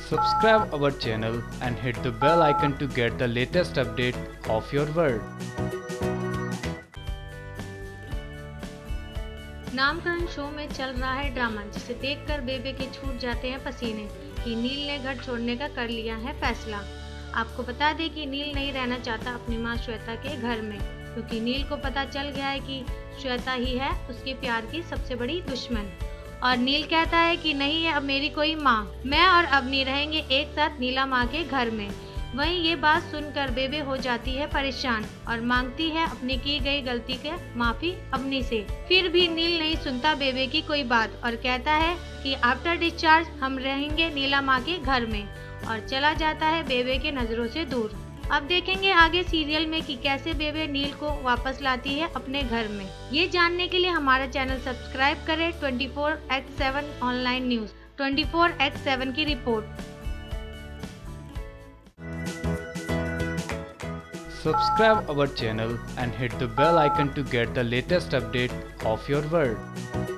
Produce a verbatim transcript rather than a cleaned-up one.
Subscribe our channel and hit the bell icon to get the latest update of your world. नामकरण show में चल रहा है drama, जिसे देखकर बेबे के छूट जाते हैं पसीने कि नील ने घर छोड़ने का कर लिया है फैसला। आपको बता दें कि नील नहीं रहना चाहता अपनी मां श्वेता के घर में, क्योंकि नील को पता चल गया है कि श्वेता ही है उसके प्यार की सबसे बड़ी दुश्मन। और नील कहता है कि नहीं है अब मेरी कोई माँ, मैं और अवनी रहेंगे एक साथ नीला माँ के घर में। वहीं ये बात सुनकर बेबे हो जाती है परेशान और मांगती है अपनी की गई गलती के माफी अवनी से। फिर भी नील नहीं सुनता बेबे की कोई बात और कहता है कि आफ्टर डिस्चार्ज हम रहेंगे नीला माँ के घर में, और चला जाता है बेबे के नजरों से दूर। अब देखेंगे आगे सीरियल में कि कैसे बेबे नील को वापस लाती है अपने घर में। ये जानने के लिए हमारा चैनल सब्सक्राइब करें। Twenty four X seven online news twenty four X seven की रिपोर्ट। Subscribe our channel and hit the bell icon to get the latest update of your world.